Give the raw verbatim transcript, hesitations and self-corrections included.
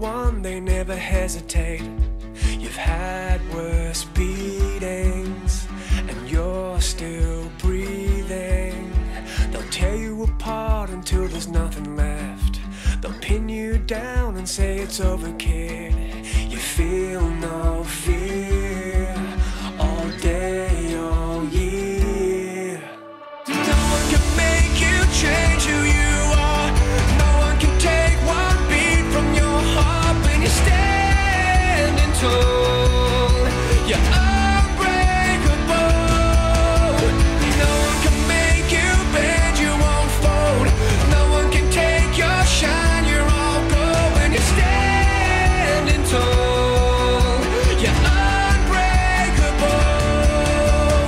one, they never hesitate. You've had worse beatings, and you're still breathing. They'll tear you apart until there's nothing left. They'll pin you down and say it's over, kid. You feel no fear all day, all year. No one can make you change who you are. No one can take one beat from your heart when you're standing tall.